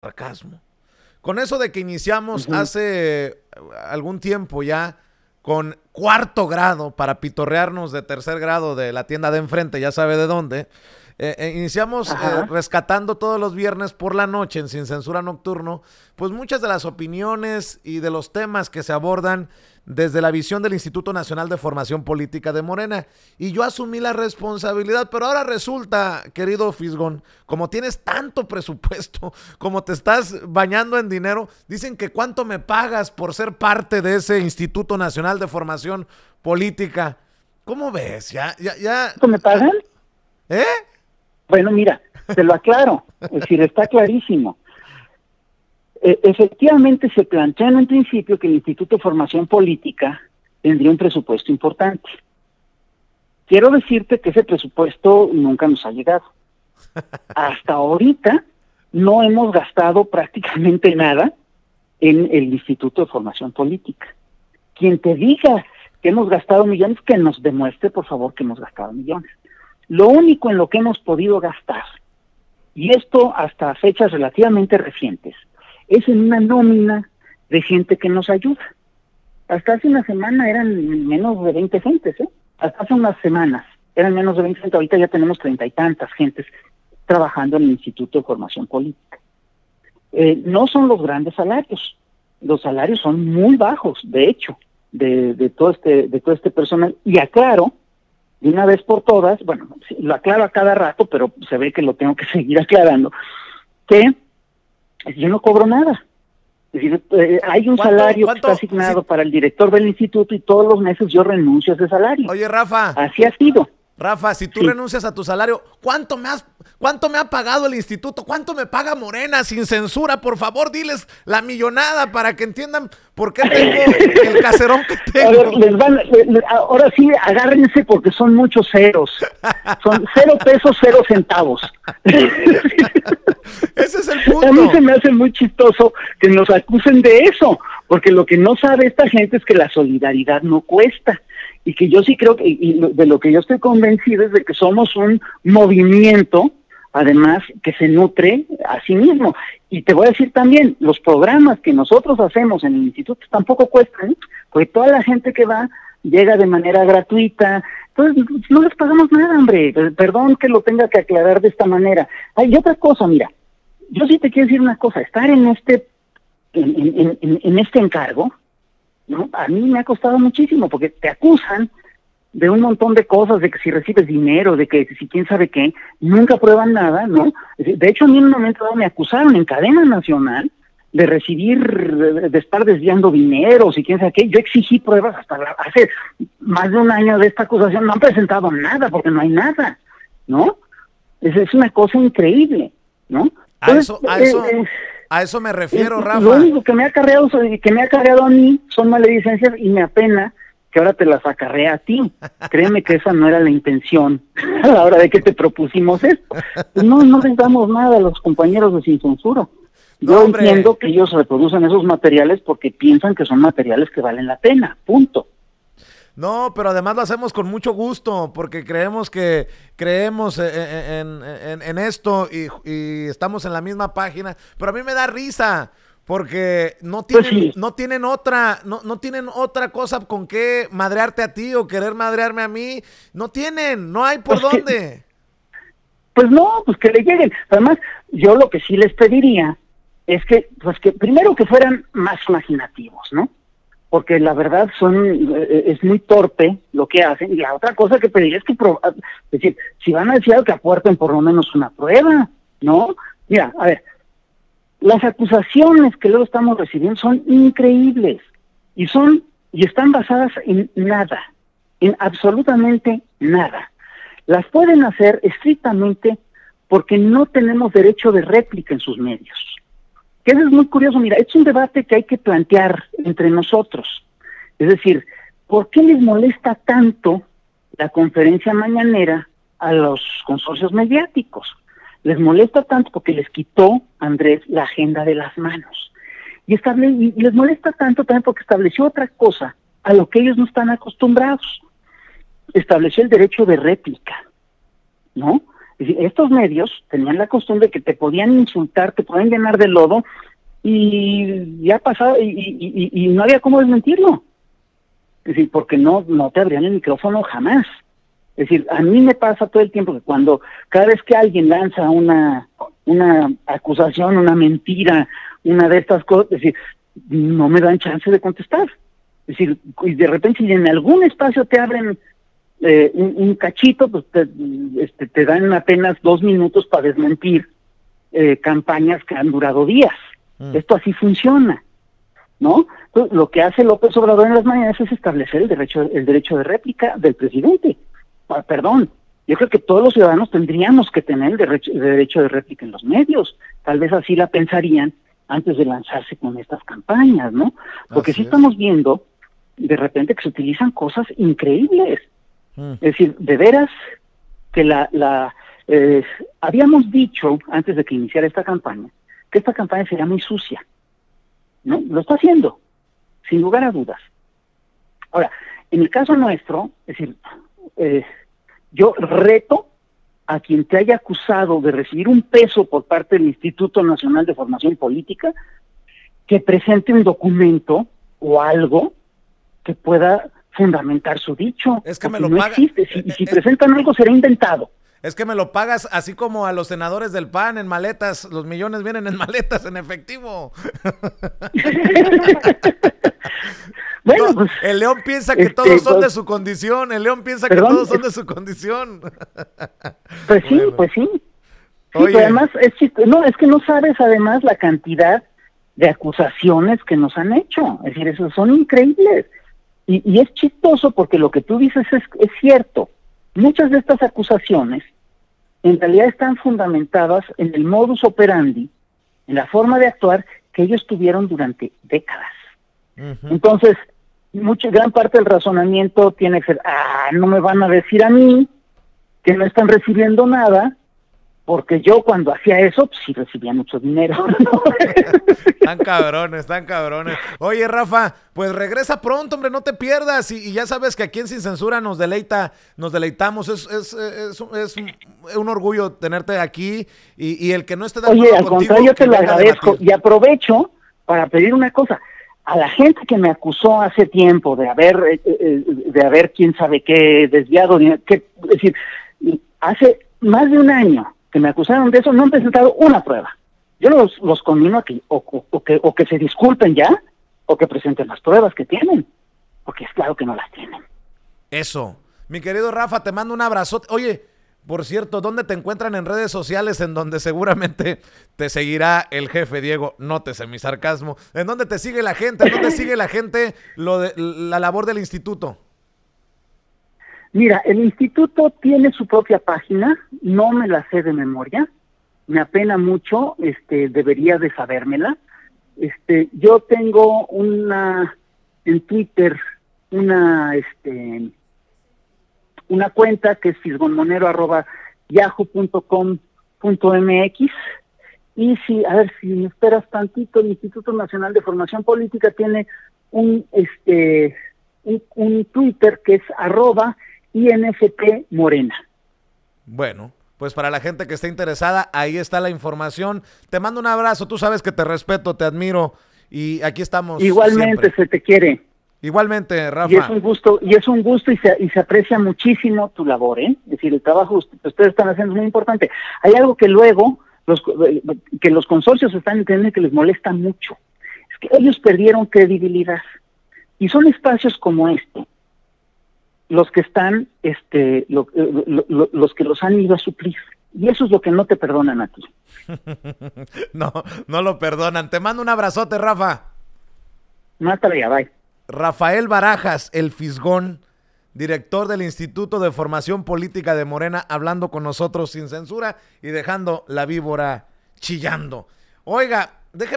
sarcasmo. Con eso de que iniciamos hace algún tiempo ya con cuarto grado para pitorrearnos de tercer grado de la tienda de enfrente, ya sabe de dónde. Iniciamos rescatando todos los viernes por la noche en Sin Censura Nocturno, pues muchas de las opiniones y de los temas que se abordan desde la visión del Instituto Nacional de Formación Política de Morena. Y yo asumí la responsabilidad, pero ahora resulta, querido Fisgón, como tienes tanto presupuesto, como te estás bañando en dinero, dicen que cuánto me pagas por ser parte de ese Instituto Nacional de Formación Política. ¿Cómo ves? ¿Cuánto me pagan? ¿Eh? Bueno, mira, te lo aclaro, es decir, está clarísimo. Efectivamente se planteó en un principio que el Instituto de Formación Política tendría un presupuesto importante. Quiero decirte que ese presupuesto nunca nos ha llegado. Hasta ahorita no hemos gastado prácticamente nada en el Instituto de Formación Política. Quien te diga que hemos gastado millones, que nos demuestre, por favor, que hemos gastado millones. Lo único en lo que hemos podido gastar, y esto hasta fechas relativamente recientes, es en una nómina de gente que nos ayuda. Hasta hace una semana eran menos de 20 gentes, ¿eh? Hasta hace unas semanas eran menos de 20 gentes, ahorita ya tenemos 30 y tantas gentes trabajando en el Instituto de Formación Política. No son los grandes salarios, los salarios son muy bajos, de hecho, de todo este personal, y aclaro, de una vez por todas, bueno, lo aclaro a cada rato, pero se ve que lo tengo que seguir aclarando, que yo no cobro nada. Es decir, hay un salario que está asignado para el director del instituto y todos los meses yo renuncio a ese salario. Oye, Rafa. Así ha sido. Rafa, si tú renuncias a tu salario, ¿cuánto me ha pagado el instituto? ¿Cuánto me paga Morena sin censura? Por favor, diles la millonada para que entiendan por qué tengo el caserón que tengo. A ver, ahora sí, agárrense porque son muchos ceros. Son 0 pesos, 0 centavos. Ese es el punto. A mí se me hace muy chistoso que nos acusen de eso, porque lo que no sabe esta gente es que la solidaridad no cuesta. Y que yo sí creo que, y de lo que yo estoy convencido es de que somos un movimiento, además, que se nutre a sí mismo. Y te voy a decir también, los programas que nosotros hacemos en el instituto tampoco cuestan, ¿eh? Porque toda la gente que va llega de manera gratuita, entonces no les pagamos nada, hombre. Perdón que lo tenga que aclarar de esta manera. Hay otra cosa, mira, yo sí te quiero decir una cosa, estar en este encargo, ¿no? A mí me ha costado muchísimo porque te acusan de un montón de cosas, de que si recibes dinero, de que si quién sabe qué, nunca prueban nada, ¿no? De hecho, a mí en un momento dado me acusaron en cadena nacional de de estar desviando dinero, si quién sabe qué. Yo exigí pruebas hasta hace más de un año de esta acusación, no han presentado nada porque no hay nada, ¿no? Es una cosa increíble, ¿no? Entonces, a eso me refiero, Rafa. Lo único que me ha acarreado a mí son maledicencias y me apena que ahora te las acarrea a ti. Créeme que esa no era la intención a la hora de que te propusimos esto. No les damos nada a los compañeros de Sin Censura. Yo entiendo que ellos reproducen esos materiales porque piensan que son materiales que valen la pena, punto. No, pero además lo hacemos con mucho gusto porque creemos en esto y estamos en la misma página, pero a mí me da risa porque no tienen otra cosa con qué madrearte a ti o querer madrearme a mí, no hay por dónde. Pues que le lleguen. Además, yo lo que sí les pediría es que primero que fueran más imaginativos, ¿no? Porque la verdad es muy torpe lo que hacen, y la otra cosa que pediría es decir, si van a decir algo, que aporten por lo menos una prueba, ¿no? Mira, a ver, las acusaciones que luego estamos recibiendo son increíbles, y están basadas en nada, en absolutamente nada. Las pueden hacer estrictamente porque no tenemos derecho de réplica en sus medios. Que eso es muy curioso. Mira, es un debate que hay que plantear entre nosotros. Es decir, ¿por qué les molesta tanto la conferencia mañanera a los consorcios mediáticos? Les molesta tanto porque les quitó, Andrés, la agenda de las manos. Y les molesta tanto también porque estableció otra cosa a lo que ellos no están acostumbrados. Estableció el derecho de réplica, ¿no? Es decir, estos medios tenían la costumbre de que te podían insultar, te podían llenar de lodo, y ya pasaba, y no había cómo desmentirlo. Es decir, porque no te abrían el micrófono jamás. Es decir, a mí me pasa todo el tiempo que cada vez que alguien lanza una acusación, una mentira, una de estas cosas, es decir, no me dan chance de contestar. Es decir, y de repente si en algún espacio te abren un cachito, pues te dan apenas 2 minutos para desmentir campañas que han durado días. Esto así funciona, ¿no? Entonces, lo que hace López Obrador en las mañanas es establecer el derecho de réplica del presidente. Perdón, yo creo que todos los ciudadanos tendríamos que tener el derecho de réplica en los medios. Tal vez así la pensarían antes de lanzarse con estas campañas, ¿no? Porque sí estamos viendo de repente que se utilizan cosas increíbles. Es decir, de veras que habíamos dicho antes de que iniciara esta campaña que esta campaña sería muy sucia, ¿no? Lo está haciendo, sin lugar a dudas. Ahora, en el caso nuestro, es decir, yo reto a quien te haya acusado de recibir un peso por parte del Instituto Nacional de Formación Política que presente un documento o algo que pueda fundamentar su dicho. Es que me lo no paga. Existe. Si presentan algo será inventado. Es que me lo pagas así como a los senadores del PAN en maletas. Los millones vienen en maletas, en efectivo. Bueno, pues, el León piensa que todos son de su condición. El León piensa que todos son de su condición. Pues sí, bueno. Pues sí. Pero además es que no sabes además la cantidad de acusaciones que nos han hecho. Es decir, esos son increíbles. Y es chistoso porque lo que tú dices es cierto. Muchas de estas acusaciones en realidad están fundamentadas en el modus operandi, en la forma de actuar que ellos tuvieron durante décadas. Entonces, gran parte del razonamiento tiene que ser, no me van a decir a mí que no están recibiendo nada, porque yo cuando hacía eso, pues sí recibía mucho dinero. Están cabrones. Oye, Rafa, pues regresa pronto, hombre, no te pierdas. Y ya sabes que aquí en Sin Censura nos deleitamos. Es un orgullo tenerte aquí. Y el que no esté de acuerdo al contigo, contrario, te lo agradezco. Y aprovecho para pedir una cosa. A la gente que me acusó hace tiempo de haber quién sabe qué desviado, es decir, hace más de un año que me acusaron de eso, no han presentado una prueba. Yo los conmino a que que se disculpen ya, o que presenten las pruebas que tienen, porque es claro que no las tienen. Eso. Mi querido Rafa, te mando un abrazote. Oye, por cierto, ¿dónde te encuentran en redes sociales en donde seguramente te seguirá el jefe Diego? Nótese mi sarcasmo. ¿En dónde te sigue la gente? ¿En dónde sigue la gente la labor del instituto? Mira, el instituto tiene su propia página, no me la sé de memoria, me apena mucho, debería de sabérmela. Yo tengo en Twitter una cuenta que es fisgonmonero@yahoo.com.mx, y si me esperas tantito, el Instituto Nacional de Formación Política tiene un Twitter que es @INFP Morena. Bueno, pues para la gente que esté interesada, ahí está la información. Te mando un abrazo, tú sabes que te respeto, te admiro, y aquí estamos. Igualmente siempre. Se te quiere. Igualmente, Rafa. Y es un gusto y se aprecia muchísimo tu labor, ¿eh? Es decir, el trabajo que ustedes están haciendo es muy importante. Hay algo que luego los consorcios están entendiendo que les molesta mucho. Es que ellos perdieron credibilidad. Y son espacios como este los que están, los que los han ido a suplir. Y eso es lo que no te perdonan a ti. No lo perdonan. Te mando un abrazote, Rafa. Mátale, bye. Rafael Barajas, el Fisgón, director del Instituto de Formación Política de Morena, hablando con nosotros sin censura y dejando la víbora chillando. Oiga,